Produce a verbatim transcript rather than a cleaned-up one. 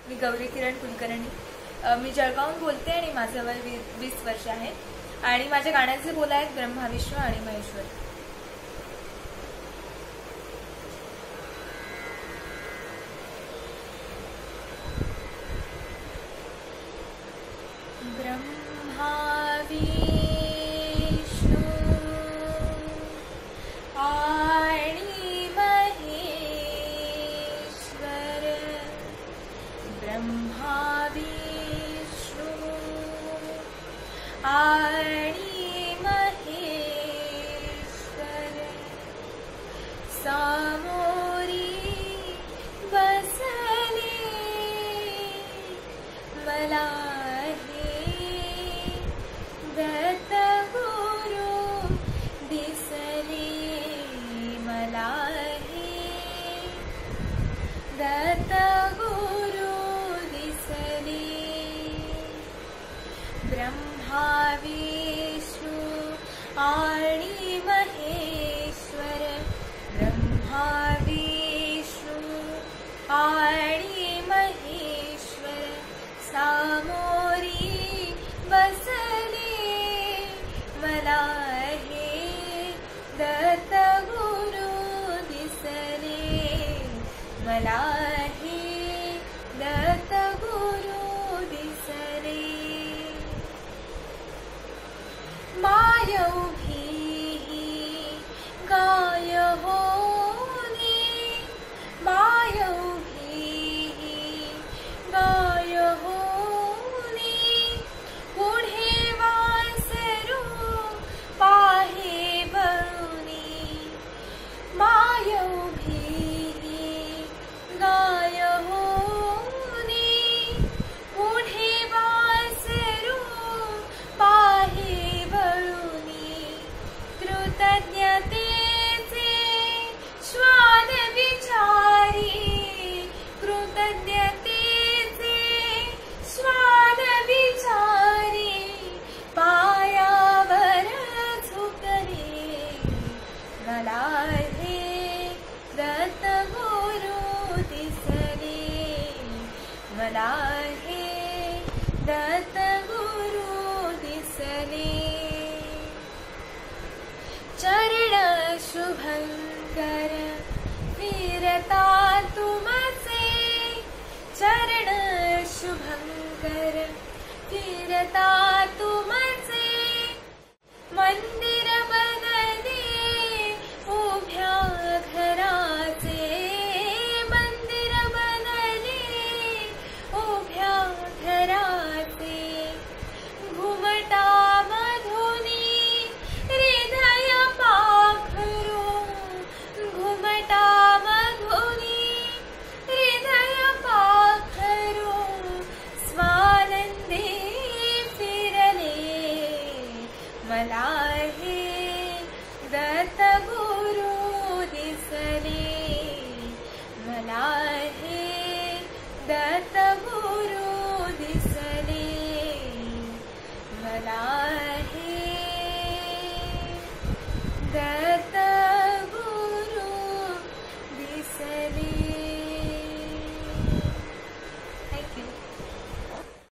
मी गौरी किरण कुलकर्णी। मी जळगावहून बोलते आणि माझं वय वीस वर्ष आहे आणि माझ्या गाण्याचे बोल आहेत ब्रह्मा विष्णू आणि महेश्वर। ब्रह्मा विष्णू आणि महेश्वर, ब्रह्मा विष्णू आणि महेश्वर, समोरी बसले मला दत्त गुरु दिसले मला हे, दत्त गुरु दिसले। ब्रह्मा विष्णू आणि महेश्वर, ब्रह्मा विष्णू आणि महेश्वर, सामोरी बसले मला हे, दत्त गुरु दिसले मला हे, दत्त गुरु दिसले। माय उभी गाय होने, माय उभी गाय होने, पुढे वासरू पाहे बळुनी, माय उभी गाय होने, पुढे वासरू पाहे बळुनी, कृतज्ञतेचे श्वान विचारी, कृतज्ञतेचे श्वान विचारी, पायावर झुकले मला हे, दत्त गुरु दिसले मला हे, दत्त गुरु दिसले। चरण शुभंकर फिरता तुमचे, चरण शुभंकर फिरता तुमचे, मंदिर बनले उभ्या घराचे, मंदिर बनले उभ्या घराचे, घुमटा मधुनी हृदय पाखरू, घुमटा मधुनी हृदय पाखरू, स्वानंदी फिरले मला हे, दत्त गुरु दिसले मला